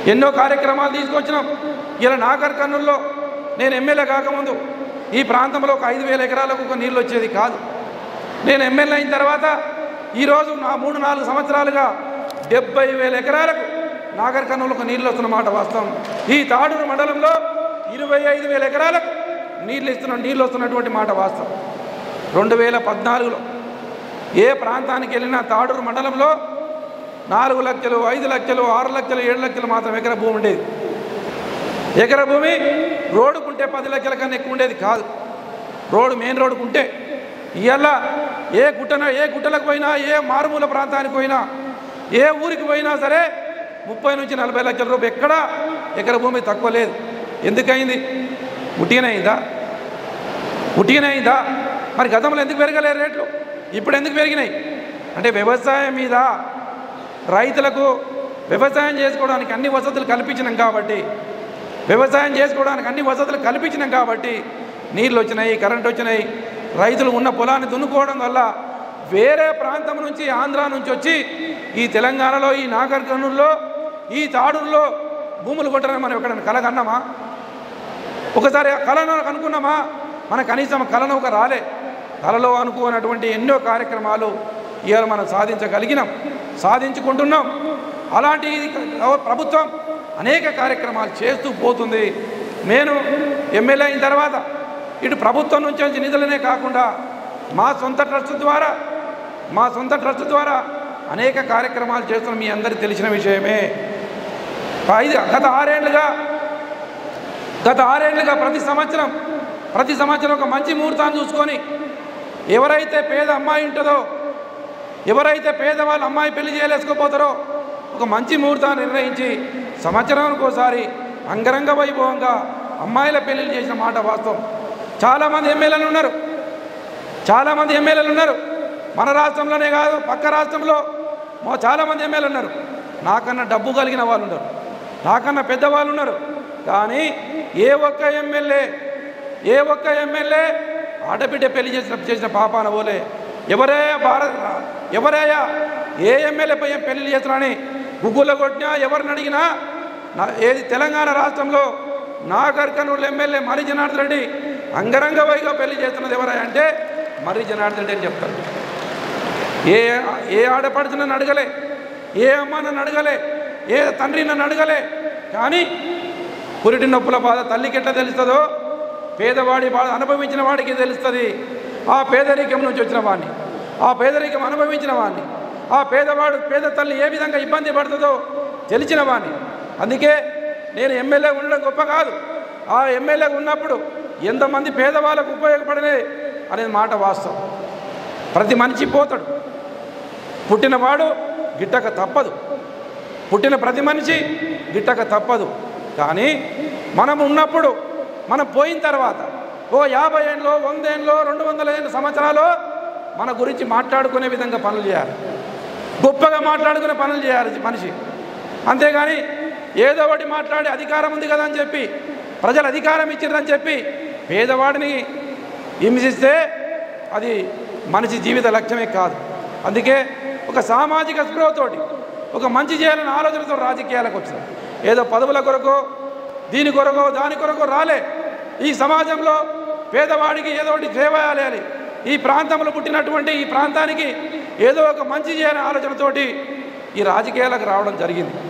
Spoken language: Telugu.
ఎన్నో కార్యక్రమాలు తీసుకొచ్చినాం. ఇలా నాగర్ కర్నూలులో నేను ఎమ్మెల్యే కాకముందు ఈ ప్రాంతంలో ఒక 5,000 ఎకరాలకు ఒక నీళ్ళు వచ్చేది కాదు. నేను ఎమ్మెల్యే అయిన తర్వాత ఈరోజు నా 3-4 సంవత్సరాలుగా 70,000 ఎకరాలకు నాగర్ కర్నూలుకు నీళ్ళు వస్తున్నమాట వాస్తవం. ఈ తాడూరు మండలంలో 25,000 ఎకరాలకు నీళ్ళు వస్తున్నటువంటి మాట వాస్తవం. 2014లో ఏ ప్రాంతానికి వెళ్ళినా తాడూరు మండలంలో 4 లక్షలు, 5 లక్షలు, 6 లక్షలు, 7 లక్షలు మాత్రం ఎకర భూమి ఉండేది. ఎకర భూమి రోడ్డుకుంటే 10 లక్షల కన్నా ఎక్కువ ఉండేది కాదు. మెయిన్ రోడ్డుకుంటే ఇవాళ ఏ గుట్టలకు పోయినా, ఏ మారుమూల ప్రాంతానికి పోయినా, ఏ ఊరికి పోయినా సరే 30 నుంచి 40 లక్షల రూపాయలు ఎక్కడా ఎకర భూమి తక్కువ లేదు. ఎందుకైంది? ఉట్టిగానే అయిందా? మరి గతంలో ఎందుకు పెరగలేదు రేట్లు? ఇప్పుడు ఎందుకు పెరిగినాయి అంటే వ్యవసాయం మీద రైతులకు వ్యవసాయం చేసుకోవడానికి అన్ని వసతులు కల్పించినాం కాబట్టి నీళ్ళు వచ్చినాయి, కరెంట్ వచ్చినాయి. రైతులు ఉన్న పొలాన్ని దున్నుకోవడం వల్ల వేరే ప్రాంతం నుంచి, ఆంధ్ర నుంచి వచ్చి ఈ తెలంగాణలో, ఈ నాగర్ కర్నూలులో, ఈ తాడూరులో భూములు కొట్టడానికి మనం ఎక్కడైనా కలగన్నామా? ఒకసారి కళను అనుకున్నామా? మన కనీసం కళను రాలే. కళలో అనుకున్నటువంటి ఎన్నో కార్యక్రమాలు ఇవాళ మనం సాధించుకుంటున్నాం. అలాంటి ప్రభుత్వం అనేక కార్యక్రమాలు చేస్తూ పోతుంది. నేను ఎమ్మెల్యే అయిన తర్వాత ఇటు ప్రభుత్వం నుంచి వచ్చే నిధులనే కాకుండా మా సొంత ట్రస్ట్ ద్వారా అనేక కార్యక్రమాలు చేస్తున్నాం. మీ అందరికీ తెలిసిన విషయమే. గత 6 ఏళ్ళుగా ప్రతి సంవత్సరం ఒక మంచి ముహూర్తాన్ని చూసుకొని ఎవరైతే పేద అమ్మాయి ఉంటుందో, ఎవరైతే పేదవాళ్ళు అమ్మాయి పెళ్లి చేయలేసుకోపోతారో ఒక మంచి ముహూర్తాన్ని నిర్ణయించి సంవత్సరానికి ఒకసారి అంగరంగ వైభవంగా అమ్మాయిల పెళ్లిళ్ళు చేసిన మాట వాస్తవం. చాలామంది ఎమ్మెల్యేలు ఉన్నారు. మన రాష్ట్రంలోనే కాదు, పక్క రాష్ట్రంలో చాలామంది ఎమ్మెల్యేలు ఉన్నారు. నాకన్నా డబ్బు కలిగిన వాళ్ళు ఉన్నారు, నాకన్నా పెద్దవాళ్ళు ఉన్నారు. కానీ ఏ ఒక్క ఎమ్మెల్యే ఆడబిడ్డ పెళ్లి చేసిన పాపాన పోలే. ఎవరయ్యా ఏ ఎమ్మెల్యే పెళ్లి చేస్తున్నారని గుగ్గుల కొట్టినా, ఎవరిని అడిగినా ఏది తెలంగాణ రాష్ట్రంలో నాగర్ కర్నూలు ఎమ్మెల్యే మర్రి జనార్దన్ రెడ్డి అంగరంగ వైగా పెళ్లి చేస్తున్నది ఎవరయ్యా అంటే మర్రి జనార్దన్ రెడ్డి అని చెప్తారు. ఏ ఆడపడుచు నన్ను అడగలే, ఏ అమ్మ నన్ను అడగలే, ఏ తండ్రి నన్ను అడగలే. కానీ పురిటి నొప్పుల బాధ తల్లికి ఎట్లా తెలుస్తుందో పేదవాడి బాధ అనుభవించిన వాడికి తెలుస్తుంది. ఆ పేదరికం నుంచి వచ్చిన వాడిని, ఆ పేదరికం అనుభవించిన వాడిని, ఆ పేద తల్లి ఏ విధంగా ఇబ్బంది పడుతుందో తెలిసిన వాడిని. అందుకే నేను ఎమ్మెల్యే ఉండడం గొప్ప కాదు, ఆ ఎమ్మెల్యే ఉన్నప్పుడు ఎంతమంది పేదవాళ్ళకు ఉపయోగపడలే అనేది మాట వాస్తవం. ప్రతి మనిషి పోతాడు, పుట్టినవాడు గిట్టక తప్పదు, పుట్టిన ప్రతి మనిషి గిట్టక తప్పదు. కానీ మనం ఉన్నప్పుడు, మనం పోయిన తర్వాత 50 ఏళ్ళలో, 100 ఏళ్ళలో, 200 సంవత్సరాలు మన గురించి మాట్లాడుకునే విధంగా పనులు చేయాలి, గొప్పగా మాట్లాడుకునే పనులు చేయాలి మనిషి. అంతేగాని ఏదో ఒకటి మాట్లాడి అధికారం ఉంది కదా అని చెప్పి, ప్రజలు అధికారం ఇచ్చారని చెప్పి పేదవాడిని హింసిస్తే అది మనిషి జీవిత లక్ష్యమే కాదు. అందుకే ఒక సామాజిక స్పృహతోటి, ఒక మంచి చేయాలనే ఆలోచనతో రాజకీయాలకు వచ్చింది. ఏదో పదవుల కొరకో, దీని కొరకో, దాని కొరకో రాలే. ఈ సమాజంలో పేదవాడికి ఏదో ఒకటి సేవ చేయాలి, ఈ ప్రాంతంలో పుట్టినటువంటి ఈ ప్రాంతానికి ఏదో ఒక మంచి చేయాలనే ఆలోచనతోటి ఈ రాజకీయాలకు రావడం జరిగింది.